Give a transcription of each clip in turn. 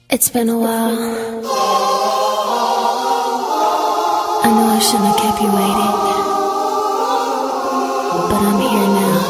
It's been a while. I know I shouldn't have kept you waiting, but I'm here now.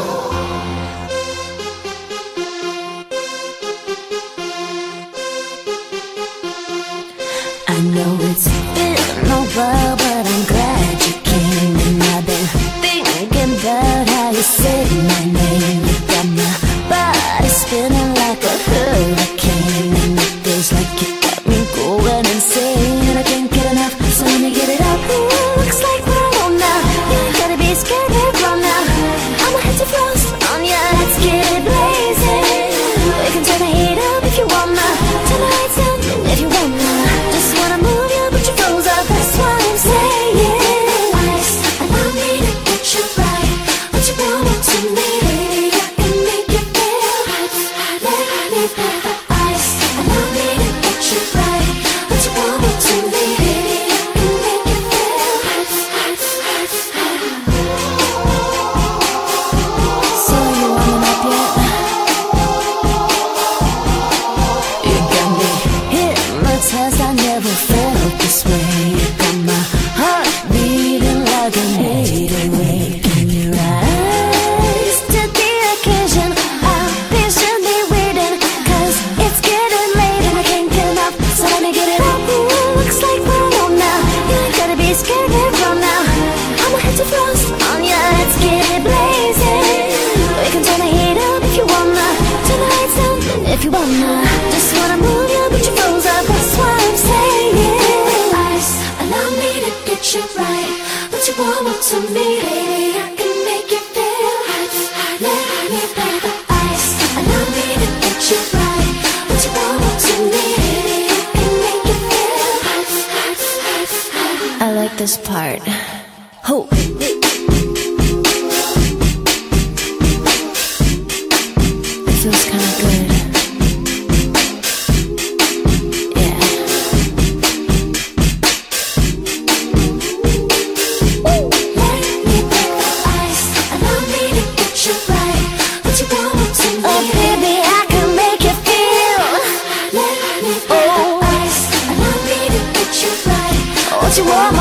I know it's been a while, but I'm glad you came. And I've been thinking about how you said my name. You got my body spinning like a hurricane, and it feels like you got me going insane. I can't get enough, so let me get it out. Ooh, looks like we're alone now. You ain't gotta be scared, we're grown now. I'ma hit the frost on ya, let's get it blazing. We can turn the heat up if you wanna, turn the lights down if you wanna. Just wanna move you, but you froze up, that's what I'm saying. Ice, allow me to get you right. What you want to me, baby, I can make you feel. Let me have the ice, allow me to get you right. What you want to me, baby, I can make you feel. So you warming up yet? You got me hypnotized, I never felt this way. You got my heart beating like an 808. Can you rise to the occasion? I'm patiently waiting, cause it's getting late and I can't get enough, so let me get it up. Ooh, looks like we're alone now. You ain't gotta be scared, we're grown now. I'ma hit the frost on ya, let's get it blazing. We can turn the heat up if you wanna, turn the lights down if you wanna. Just wanna move you, but you froze up, that's what I'm saying. Ice, allow me to get you right. What you want to me, baby, I can make you feel. Let me have the ice, allow me to get you right. What you want to me, baby, I can make you feel. I like this part. Ho. It feels kinda good. Yeah. Let me break the ice, allow me to get you right. What you want to me, oh baby, I can make you feel. Let me break the ice, allow me to get you right. What you want